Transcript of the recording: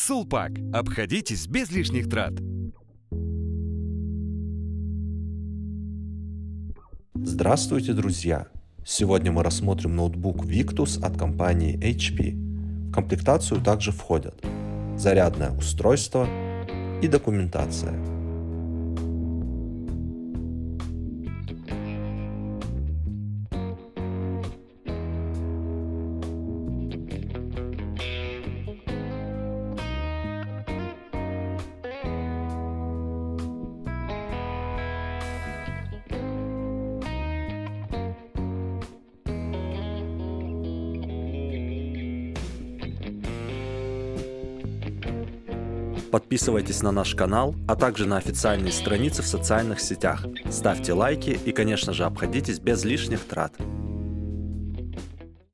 Сулпак. Обходитесь без лишних трат. Здравствуйте, друзья! Сегодня мы рассмотрим ноутбук Victus от компании HP. В комплектацию также входят зарядное устройство и документация. Подписывайтесь на наш канал, а также на официальные страницы в социальных сетях. Ставьте лайки и, конечно же, обходитесь без лишних трат.